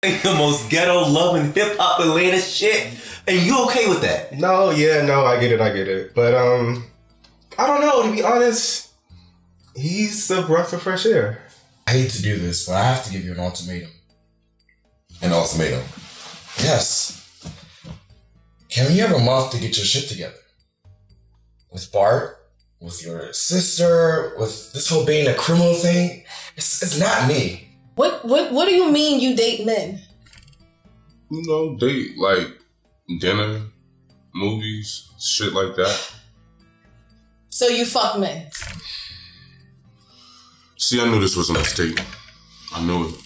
Like the most ghetto loving hip hop Atlanta shit. And you okay with that? No, I get it. But I don't know, to be honest, he's a breath of fresh air. I hate to do this, but I have to give you an ultimatum. An ultimatum? Yes. Can we have a month to get your shit together? With Bart, with your sister, with this whole being a criminal thing, it's not me. What do you mean you date men? You know, date like dinner, movies, shit like that. So you fuck men? See, I knew this was a mistake. I knew it.